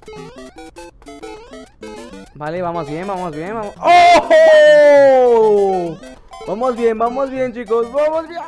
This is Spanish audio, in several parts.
Vale, vamos bien, vamos bien, vamos... ¡Oh! Vamos bien, chicos, vamos bien.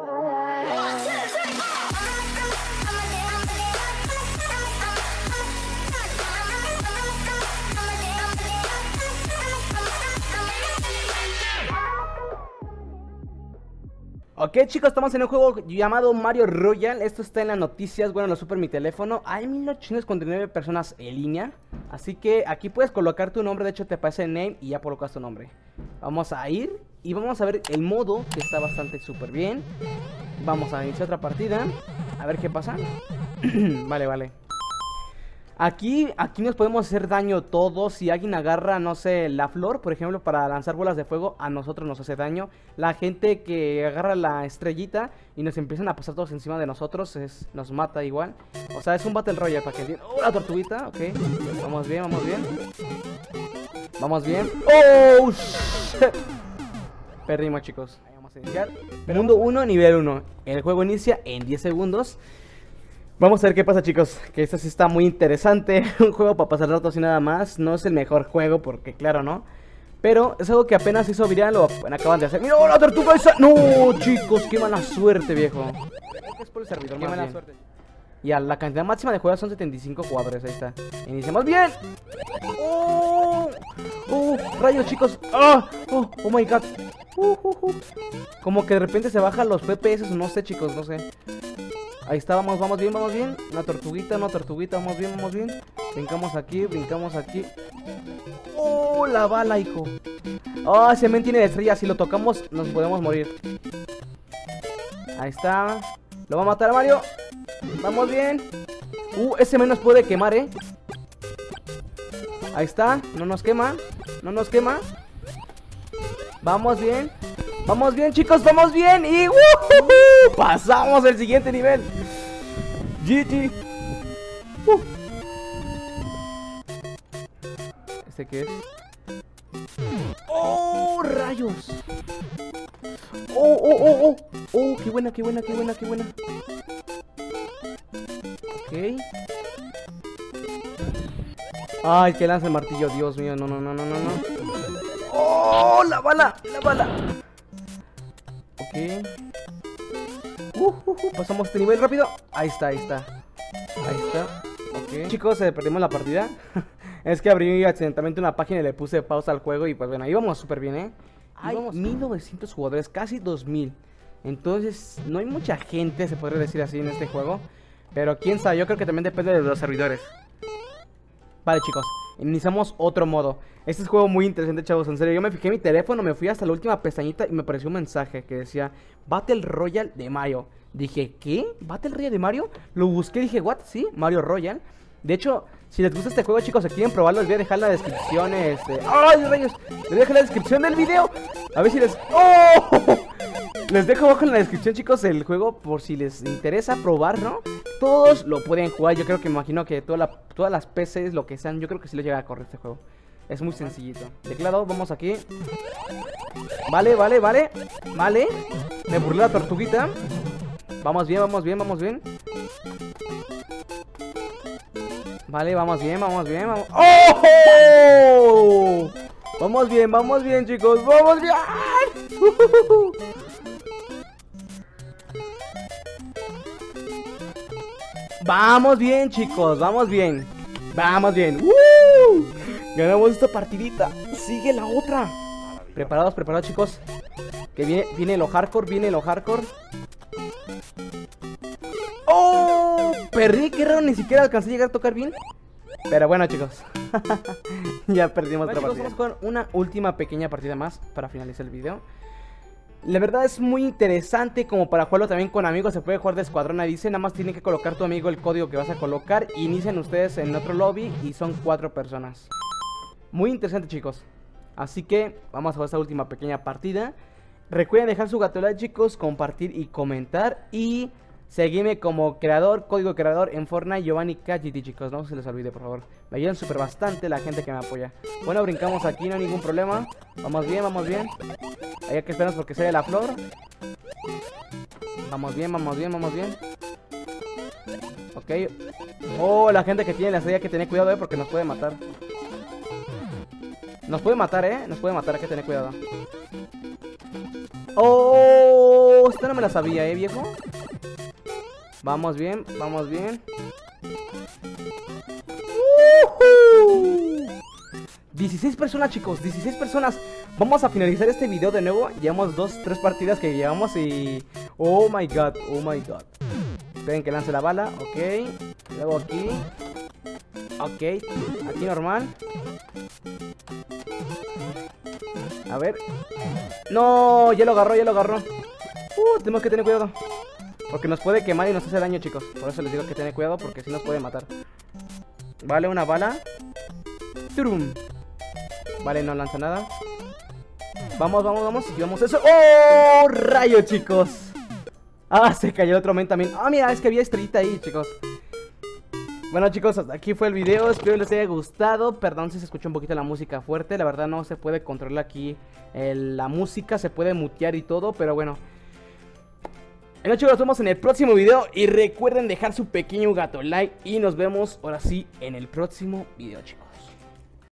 Ok, chicos, estamos en un juego llamado Mario Royale. Esto está en las noticias, bueno, lo supe en mi teléfono. Hay 1849 personas en línea. Así que aquí puedes colocar tu nombre. De hecho te aparece el name y ya colocas tu nombre. Vamos a ir y vamos a ver el modo, que está bastante súper bien. Vamos a iniciar otra partida. A ver qué pasa. Vale. Aquí nos podemos hacer daño todos. Si alguien agarra, no sé, la flor, por ejemplo, para lanzar bolas de fuego, a nosotros nos hace daño. La gente que agarra la estrellita y nos empiezan a pasar todos encima de nosotros, nos mata igual. O sea, es un Battle Royale para que... ¡Oh, la tortuguita! Ok, vamos bien. Vamos bien. ¡Oh, shit! Perdimos, chicos. Ahí vamos a iniciar. Mundo 1, nivel 1. El juego inicia en 10 segundos. Vamos a ver qué pasa, chicos, que esta sí está muy interesante. Un juego para pasar rato así nada más. No es el mejor juego porque claro, ¿no? Pero es algo que apenas hizo viral o acaban de hacer. ¡Mira, la tortuga esa! ¡No, chicos! ¡Qué mala suerte, viejo! Es por el servidor, ¡qué mala suerte! Ya, la cantidad máxima de jugadores son 75 jugadores, ahí está. Iniciamos bien. ¡Oh! ¡Oh! ¡Rayos, chicos! ¡Ah! ¡Oh! ¡Oh, my God! Como que de repente se bajan los FPS o no sé, chicos, no sé. Ahí está, vamos bien. Una tortuguita, vamos bien. Brincamos aquí. ¡Oh, la bala, hijo! ¡Oh, ese men tiene de estrella! Si lo tocamos, nos podemos morir. Ahí está. Lo va a matar a Mario. Vamos bien. Ese men nos puede quemar, Ahí está, no nos quema. Vamos bien, chicos, vamos bien. Y pasamos el siguiente nivel. GG. ¿Este qué es? ¡Oh, rayos! ¡Oh! ¡Qué buena! Ok. Ay, que lanza el martillo, Dios mío, no. ¡Oh, la bala! Ok. Pasamos este nivel rápido. Ahí está. Ok. Chicos, perdimos la partida. Es que abrí accidentalmente una página y le puse pausa al juego. Y pues bueno, íbamos súper bien, Hay 1900 jugadores, casi 2000. Entonces, no hay mucha gente, se podría decir así, en este juego. Pero quién sabe, yo creo que también depende de los servidores. Vale, chicos, iniciamos otro modo. Este es un juego muy interesante, chavos, en serio. Yo me fijé en mi teléfono, me fui hasta la última pestañita y me apareció un mensaje que decía Battle Royale de Mario. Dije, ¿qué? ¿Battle Royale de Mario? Lo busqué y dije, ¿what? Sí, Mario Royale. De hecho, si les gusta este juego, chicos, si quieren probarlo, les voy a dejar la descripción, ¡ay, rayos! Les voy a dejar la descripción del video. A ver si les... ¡Oh! Les dejo abajo en la descripción, chicos, el juego por si les interesa probar, ¿no? Todos lo pueden jugar, yo creo que me imagino que todas las PCs, lo que sean, yo creo que sí les llega a correr este juego. Es muy sencillito. Teclado, vamos aquí. Vale. Me burlé la tortuguita. Vamos bien. Vale, vamos bien. ¡Oh! Vamos bien, chicos. Vamos bien. Vamos bien, chicos. Vamos bien. Ganamos esta partidita. Sigue la otra. Preparados, chicos. Que viene lo hardcore, ¡Oh! Perdí, qué raro, ni siquiera alcancé a llegar a tocar bien. Pero bueno, chicos. Ya perdimos otra partida. Vamos con una última pequeña partida más para finalizar el video. La verdad es muy interesante como para jugarlo también con amigos. Se puede jugar de escuadrón, ahí dice. Nada más tienen que colocar tu amigo el código que vas a colocar. Inician ustedes en otro lobby y son 4 personas. Muy interesante, chicos. Así que vamos a jugar esta última pequeña partida. Recuerden dejar su gato like, chicos, compartir y comentar. Y seguirme como código creador en Fortnite, Giovanni KGT, chicos. No se les olvide, por favor. Me ayudan súper bastante la gente que me apoya. Bueno, brincamos aquí, no hay ningún problema. Vamos bien. Hay que esperarnos porque sale la flor. Vamos bien. Ok. Oh, la gente que tiene la estrella hay que tener cuidado, porque nos puede matar. Nos puede matar, nos puede matar, hay que tener cuidado. Oh, esta no me la sabía, viejo. Vamos bien, vamos bien. 16 personas, chicos, 16 personas. Vamos a finalizar este video de nuevo. Llevamos 3 partidas que llevamos y... Oh my god, oh my god. Esperen que lance la bala, ok. Luego aquí. Ok, aquí normal. A ver. No, ya lo agarró, ya lo agarró. Tenemos que tener cuidado, porque nos puede quemar y nos hace daño, chicos. Por eso les digo que tener cuidado, porque si nos puede matar. Vale, una bala. ¡Turum! Vale, no lanza nada. Vamos, vamos, vamos. Y vamos eso. ¡Oh! ¡Rayo, chicos! Ah, se cayó otro men también. Ah, mira, es que había estrellita ahí, chicos. Bueno, chicos, hasta aquí fue el video. Espero les haya gustado. Perdón si se escucha un poquito la música fuerte. La verdad no se puede controlar aquí la música. Se puede mutear y todo, pero bueno. Bueno, chicos, nos vemos en el próximo video. Y recuerden dejar su pequeño gato like. Y nos vemos ahora sí en el próximo video, chicos.